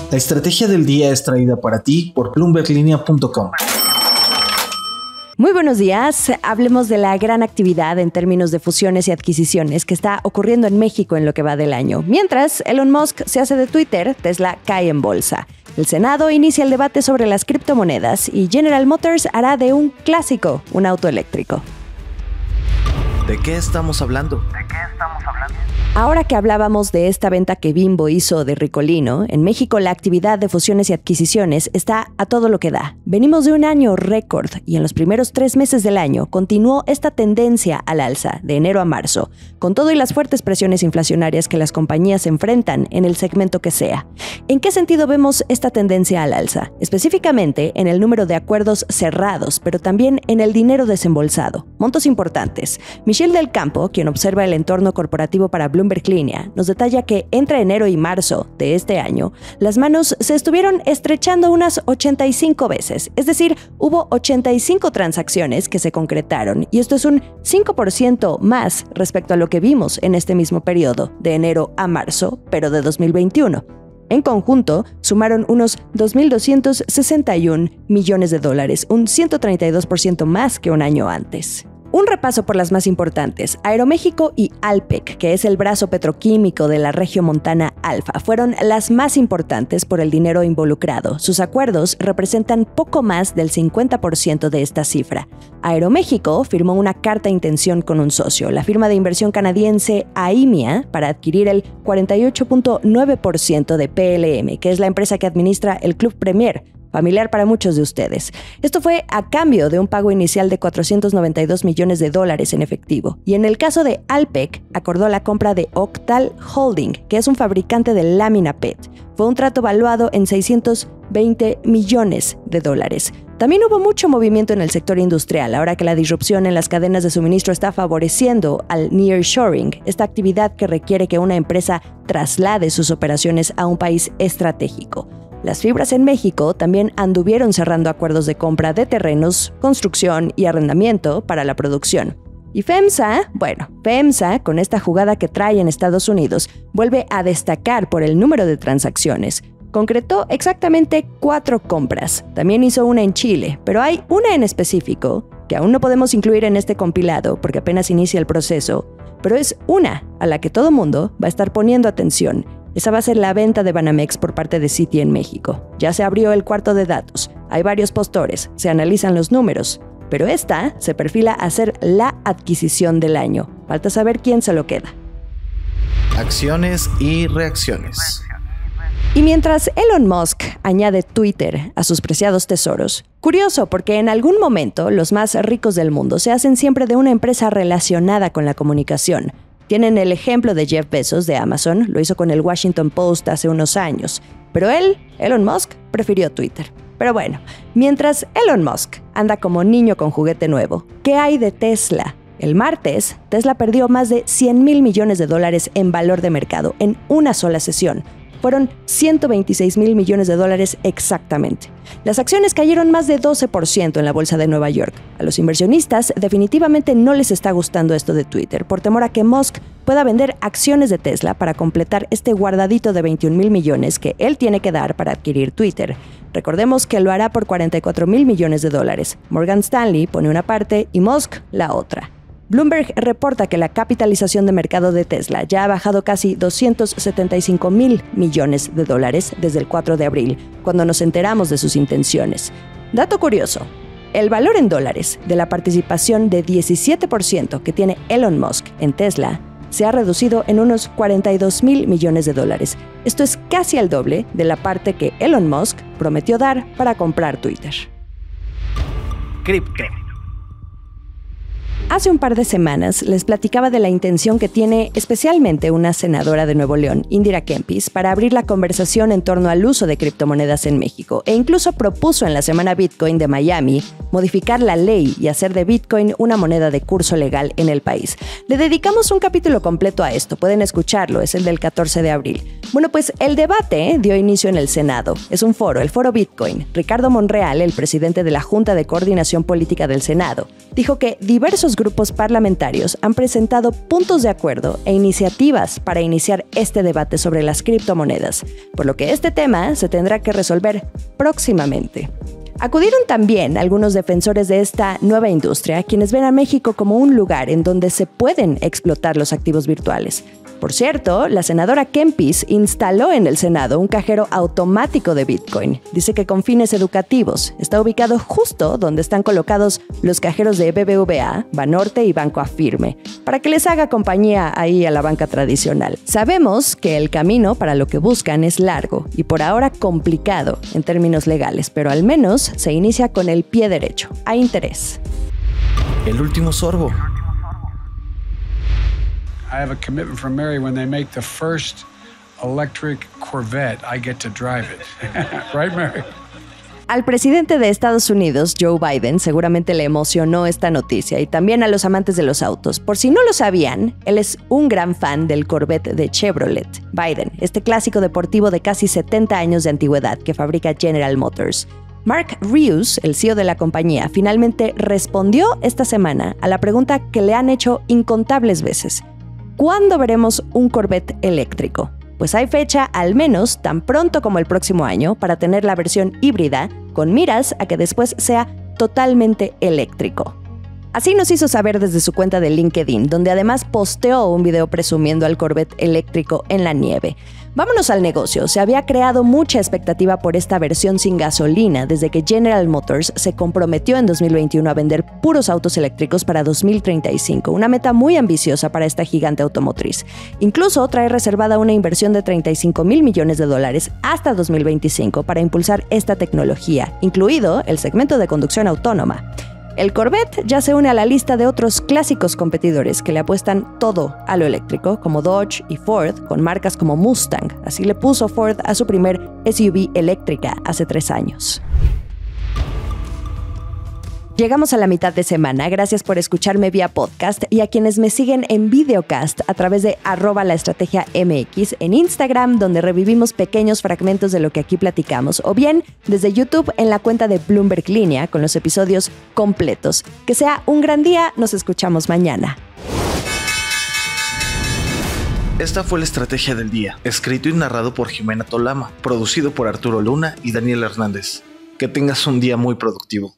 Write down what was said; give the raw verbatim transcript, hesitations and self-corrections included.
La estrategia del día es traída para ti por bloomberg linea punto com. Muy buenos días. Hablemos de la gran actividad en términos de fusiones y adquisiciones que está ocurriendo en México en lo que va del año. Mientras Elon Musk se hace de Twitter, Tesla cae en bolsa. El Senado inicia el debate sobre las criptomonedas y General Motors hará de un clásico un auto eléctrico. ¿De qué estamos hablando? ¿De qué estamos hablando? Ahora que hablábamos de esta venta que Bimbo hizo de Ricolino, en México la actividad de fusiones y adquisiciones está a todo lo que da. Venimos de un año récord y en los primeros tres meses del año continuó esta tendencia al alza de enero a marzo, con todo y las fuertes presiones inflacionarias que las compañías enfrentan en el segmento que sea. ¿En qué sentido vemos esta tendencia al alza? Específicamente en el número de acuerdos cerrados, pero también en el dinero desembolsado. Montos importantes. Michelle del Campo, quien observa el entorno corporativo para Bloomberg Linea, nos detalla que entre enero y marzo de este año, las manos se estuvieron estrechando unas ochenta y cinco veces, es decir, hubo ochenta y cinco transacciones que se concretaron, y esto es un cinco por ciento más respecto a lo que vimos en este mismo periodo, de enero a marzo, pero de dos mil veintiuno. En conjunto, sumaron unos dos mil doscientos sesenta y un millones de dólares, un ciento treinta y dos por ciento más que un año antes. Un repaso por las más importantes. Aeroméxico y Alpek, que es el brazo petroquímico de la Regiomontana Alfa, fueron las más importantes por el dinero involucrado. Sus acuerdos representan poco más del cincuenta por ciento de esta cifra. Aeroméxico firmó una carta de intención con un socio, la firma de inversión canadiense Aimia, para adquirir el cuarenta y ocho punto nueve por ciento de P L M, que es la empresa que administra el Club Premier, familiar para muchos de ustedes. Esto fue a cambio de un pago inicial de cuatrocientos noventa y dos millones de dólares en efectivo. Y en el caso de Alpek, acordó la compra de Octal Holding, que es un fabricante de lámina P E T. Fue un trato valuado en seiscientos veinte millones de dólares. También hubo mucho movimiento en el sector industrial, ahora que la disrupción en las cadenas de suministro está favoreciendo al nearshoring, esta actividad que requiere que una empresa traslade sus operaciones a un país estratégico. Las fibras en México también anduvieron cerrando acuerdos de compra de terrenos, construcción y arrendamiento para la producción. Y FEMSA, bueno, FEMSA, con esta jugada que trae en Estados Unidos, vuelve a destacar por el número de transacciones. Concretó exactamente cuatro compras. También hizo una en Chile, pero hay una en específico que aún no podemos incluir en este compilado porque apenas inicia el proceso, pero es una a la que todo mundo va a estar poniendo atención. Esa va a ser la venta de Banamex por parte de Citi en México. Ya se abrió el cuarto de datos, hay varios postores, se analizan los números, pero esta se perfila a ser la adquisición del año. Falta saber quién se lo queda. Acciones y reacciones. Y mientras Elon Musk añade Twitter a sus preciados tesoros, curioso porque en algún momento los más ricos del mundo se hacen siempre de una empresa relacionada con la comunicación. Tienen el ejemplo de Jeff Bezos de Amazon, lo hizo con el Washington Post hace unos años, pero él, Elon Musk, prefirió Twitter. Pero bueno, mientras Elon Musk anda como niño con juguete nuevo, ¿qué hay de Tesla? El martes, Tesla perdió más de cien mil millones de dólares en valor de mercado en una sola sesión. Fueron ciento veintiséis mil millones de dólares exactamente. Las acciones cayeron más de doce por ciento en la bolsa de Nueva York. A los inversionistas definitivamente no les está gustando esto de Twitter, por temor a que Musk pueda vender acciones de Tesla para completar este guardadito de veintiún mil millones que él tiene que dar para adquirir Twitter. Recordemos que lo hará por cuarenta y cuatro mil millones de dólares. Morgan Stanley pone una parte y Musk la otra. Bloomberg reporta que la capitalización de mercado de Tesla ya ha bajado casi doscientos setenta y cinco mil millones de dólares desde el cuatro de abril, cuando nos enteramos de sus intenciones. Dato curioso, el valor en dólares de la participación de diecisiete por ciento que tiene Elon Musk en Tesla se ha reducido en unos cuarenta y dos mil millones de dólares. Esto es casi el doble de la parte que Elon Musk prometió dar para comprar Twitter. Cripto. Hace un par de semanas les platicaba de la intención que tiene especialmente una senadora de Nuevo León, Indira Kempis, para abrir la conversación en torno al uso de criptomonedas en México, e incluso propuso en la Semana Bitcoin de Miami modificar la ley y hacer de Bitcoin una moneda de curso legal en el país. Le dedicamos un capítulo completo a esto, pueden escucharlo, es el del catorce de abril. Bueno, pues el debate dio inicio en el Senado. Es un foro, el Foro Bitcoin. Ricardo Monreal, el presidente de la Junta de Coordinación Política del Senado, dijo que diversos diversos grupos parlamentarios han presentado puntos de acuerdo e iniciativas para iniciar este debate sobre las criptomonedas, por lo que este tema se tendrá que resolver próximamente. Acudieron también algunos defensores de esta nueva industria, quienes ven a México como un lugar en donde se pueden explotar los activos virtuales. Por cierto, la senadora Kempis instaló en el Senado un cajero automático de Bitcoin. Dice que con fines educativos. Está ubicado justo donde están colocados los cajeros de B B V A, Banorte y Banco Afirme, para que les haga compañía ahí a la banca tradicional. Sabemos que el camino para lo que buscan es largo y por ahora complicado en términos legales, pero al menos se inicia con el pie derecho. Hay interés. El último sorbo. I have a commitment from Mary when they make the first electric Corvette, I get to drive it. Right, Mary? Al presidente de Estados Unidos, Joe Biden, seguramente le emocionó esta noticia y también a los amantes de los autos. Por si no lo sabían, él es un gran fan del Corvette de Chevrolet. Biden, este clásico deportivo de casi setenta años de antigüedad que fabrica General Motors. Mark Rius, el C E O de la compañía, finalmente respondió esta semana a la pregunta que le han hecho incontables veces. ¿Cuándo veremos un Corvette eléctrico? Pues hay fecha, al menos tan pronto como el próximo año, para tener la versión híbrida, con miras a que después sea totalmente eléctrico. Así nos hizo saber desde su cuenta de LinkedIn, donde además posteó un video presumiendo al Corvette eléctrico en la nieve. Vámonos al negocio. Se había creado mucha expectativa por esta versión sin gasolina desde que General Motors se comprometió en dos mil veintiuno a vender puros autos eléctricos para dos mil treinta y cinco, una meta muy ambiciosa para esta gigante automotriz. Incluso trae reservada una inversión de treinta y cinco mil millones de dólares hasta dos mil veinticinco para impulsar esta tecnología, incluido el segmento de conducción autónoma. El Corvette ya se une a la lista de otros clásicos competidores que le apuestan todo a lo eléctrico, como Dodge y Ford, con marcas como Mustang. Así le puso Ford a su primer S U V eléctrica hace tres años. Llegamos a la mitad de semana. Gracias por escucharme vía podcast y a quienes me siguen en videocast a través de arroba la estrategia M X en Instagram, donde revivimos pequeños fragmentos de lo que aquí platicamos, o bien desde YouTube en la cuenta de Bloomberg Línea con los episodios completos. Que sea un gran día. Nos escuchamos mañana. Esta fue la estrategia del día, escrito y narrado por Jimena Tolama, producido por Arturo Luna y Daniel Hernández. Que tengas un día muy productivo.